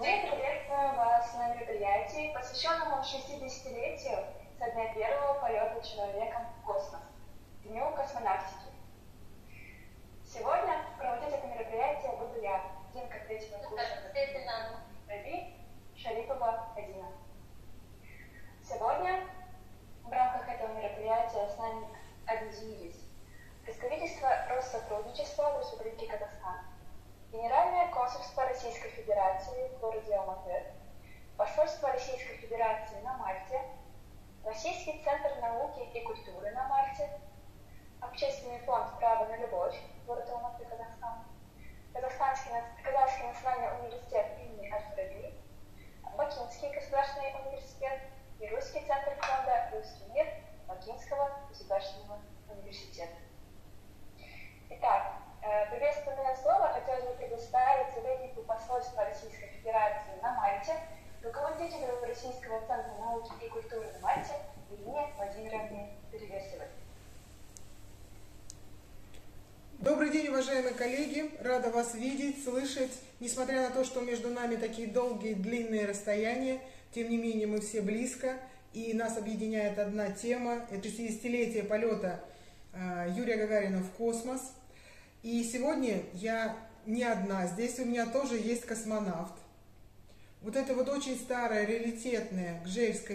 Мы приветствуем вас на мероприятии, посвященному 60-летию со дня первого полета человека в космос, Дню космонавтики. Сегодня проводить это мероприятие буду я, студентка третьего курса Раби Шарипова Адина. Сегодня в рамках этого мероприятия с нами объединились представительство Россотрудничества в Республике Казахстан, Генеральное консульство Российской Федерации в городе Алматы, Посольство Российской Федерации на Мальте, Российский центр науки и культуры на Мальте, Общественный фонд «Право на любовь» город Алматы, Казахстан, Казахстанский национальный университет имени Аль-Фараби, Бакинский государственный университет и Русский центр фонда «Русский мир» Бакинского государственного университета. Итак, приветственное слово хотелось бы предоставить советнику посольства Российской Федерации на Мальте, руководителю Российского центра науки и культуры на Мальте Ирине Владимировне Перевесовой. Добрый день, уважаемые коллеги! Рада вас видеть, слышать. Несмотря на то, что между нами такие долгие, длинные расстояния, тем не менее мы все близко, и нас объединяет одна тема. Это 60-летие полета Юрия Гагарина в космос. И сегодня я не одна, здесь у меня тоже есть космонавт. Вот эта вот очень старая, раритетная гжельская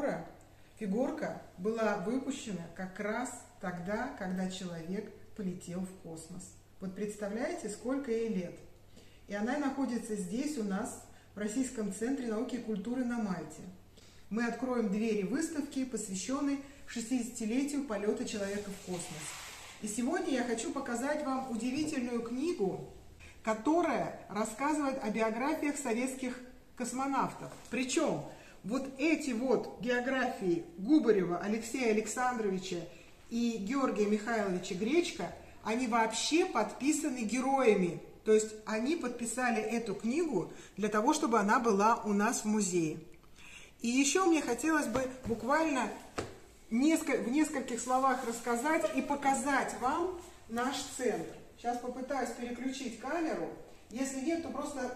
фигурка была выпущена как раз тогда, когда человек полетел в космос. Вот представляете, сколько ей лет. И она находится здесь у нас, в Российском центре науки и культуры на Мальте. Мы откроем двери выставки, посвященной 60-летию полета человека в космос. И сегодня я хочу показать вам удивительную книгу, которая рассказывает о биографиях советских космонавтов. Причем вот эти вот биографии Губарева Алексея Александровича и Георгия Михайловича Гречко, они вообще подписаны героями. То есть они подписали эту книгу для того, чтобы она была у нас в музее. И еще мне хотелось бы буквально в нескольких словах рассказать и показать вам наш центр. Сейчас попытаюсь переключить камеру. Если нет, то просто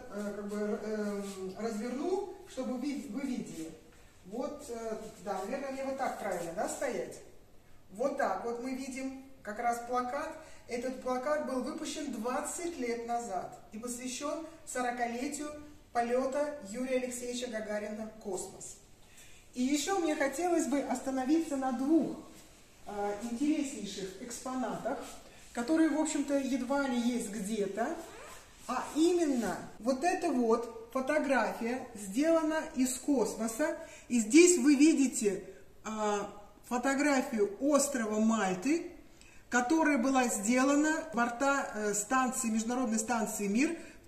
разверну, чтобы вы видели. Вот, да, наверное, мне вот так правильно, да, стоять? Вот так вот мы видим как раз плакат. Этот плакат был выпущен 20 лет назад и посвящен 40-летию полета Юрия Алексеевича Гагарина в космос. И еще мне хотелось бы остановиться на двух интереснейших экспонатах, которые, в общем-то, едва ли есть где-то. А именно, вот эта вот фотография сделана из космоса. И здесь вы видите фотографию острова Мальты, которая была сделана с борта Международной станции «Мир» в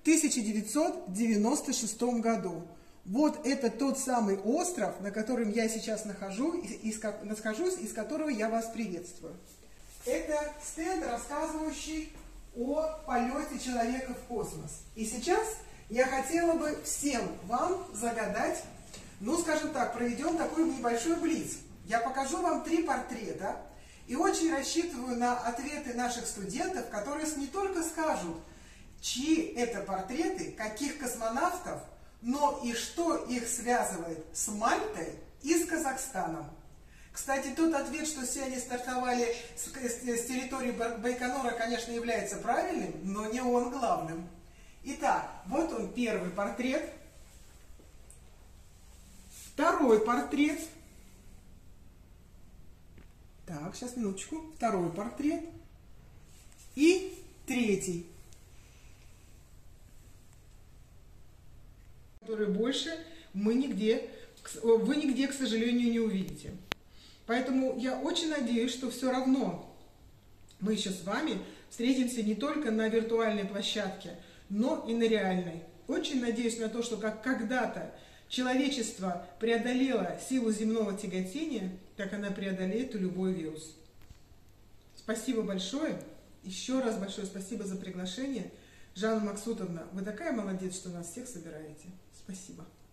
1996 году. Вот это тот самый остров, на котором я сейчас нахожусь, из которого я вас приветствую. Это стенд, рассказывающий о полете человека в космос. И сейчас я хотела бы всем вам загадать, ну, скажем так, проведем такой небольшой блиц. Я покажу вам 3 портрета и очень рассчитываю на ответы наших студентов, которые не только скажут, чьи это портреты, каких космонавтов, но и что их связывает с Мальтой и с Казахстаном. Кстати, тот ответ, что все они стартовали с территории Байконура, конечно, является правильным, но не он главным. Итак, вот он, первый портрет. Второй портрет. Так, сейчас, минуточку. Второй портрет. И третий. Который больше вы нигде, к сожалению, не увидите. Поэтому я очень надеюсь, что все равно мы еще с вами встретимся не только на виртуальной площадке, но и на реальной. Очень надеюсь на то, что как когда-то человечество преодолело силу земного тяготения, так она преодолеет и любой вирус. Спасибо большое. Еще раз большое спасибо за приглашение. Жанна Максутовна, вы такая молодец, что нас всех собираете. Спасибо.